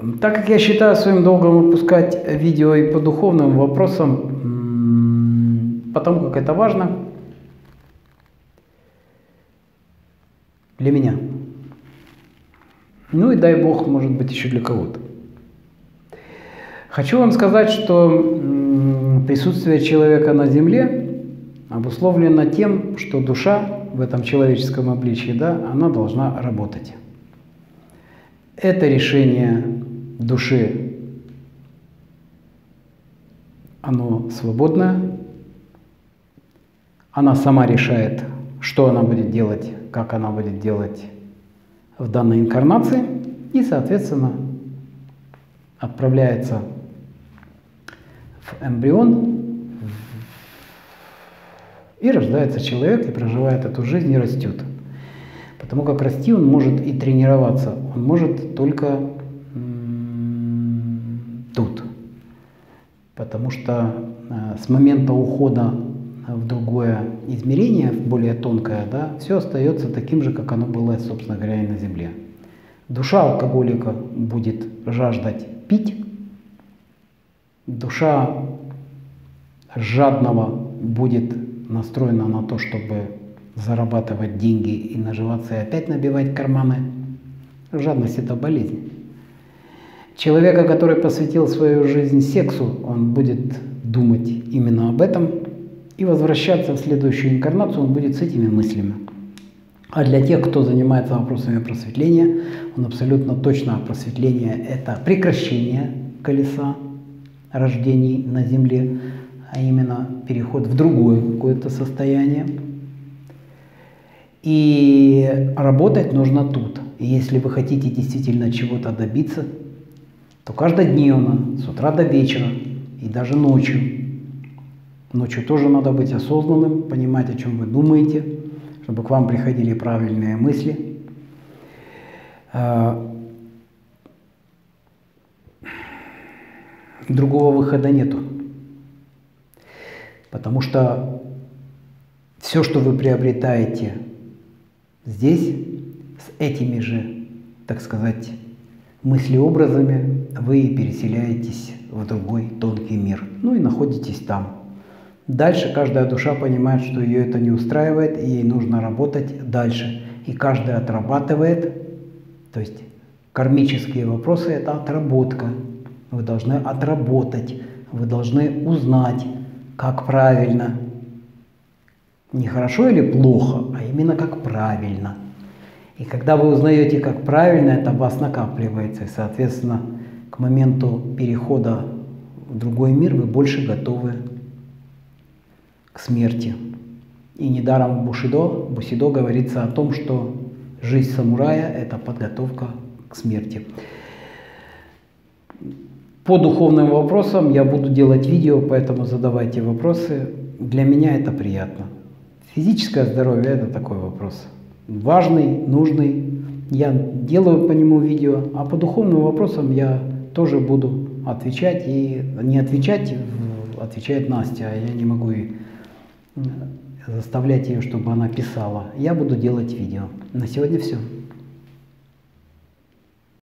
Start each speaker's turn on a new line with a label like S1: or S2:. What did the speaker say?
S1: Так как я считаю своим долгом выпускать видео и по духовным вопросам, потому как это важно для меня. Ну и дай Бог, может быть, еще для кого-то. Хочу вам сказать, что присутствие человека на Земле обусловлено тем, что душа в этом человеческом обличии, да, она должна работать. Это решение души, оно свободное, она сама решает, что она будет делать, как она будет делать в данной инкарнации, и, соответственно, отправляется в эмбрион, и рождается человек, и проживает эту жизнь, и растет. Потому как расти он может и тренироваться, он может только тут. Потому что с момента ухода в другое измерение, в более тонкое, да, все остается таким же, как оно было, собственно говоря, и на Земле. Душа алкоголика будет жаждать пить, душа жадного будет настроена на то, чтобы зарабатывать деньги и наживаться, и опять набивать карманы. Жадность – это болезнь. Человека, который посвятил свою жизнь сексу, он будет думать именно об этом, и возвращаться в следующую инкарнацию он будет с этими мыслями. А для тех, кто занимается вопросами просветления, он абсолютно точно просветление – это прекращение колеса рождений на Земле, а именно переход в другое какое-то состояние. И работать нужно тут. И если вы хотите действительно чего-то добиться, то каждодневно, с утра до вечера и даже ночью. Ночью тоже надо быть осознанным, понимать, о чем вы думаете, чтобы к вам приходили правильные мысли. Другого выхода нету. Потому что все, что вы приобретаете здесь, с этими же, так сказать, мыслеобразами, вы переселяетесь в другой тонкий мир. Ну и находитесь там. Дальше каждая душа понимает, что ее это не устраивает, и ей нужно работать дальше. И каждый отрабатывает, то есть кармические вопросы – это отработка. Вы должны отработать, вы должны узнать, как правильно. Не хорошо или плохо, а именно как правильно. И когда вы узнаете, как правильно, это в вас накапливается. И, соответственно, к моменту перехода в другой мир вы больше готовы к смерти. И недаром в Бусидо говорится о том, что жизнь самурая – это подготовка к смерти. По духовным вопросам я буду делать видео, поэтому задавайте вопросы. Для меня это приятно. Физическое здоровье – это такой вопрос. Важный, нужный. Я делаю по нему видео, а по духовным вопросам я тоже буду отвечать. И не отвечать, отвечает Настя, а я не могу заставлять ее, чтобы она писала. Я буду делать видео. На сегодня все.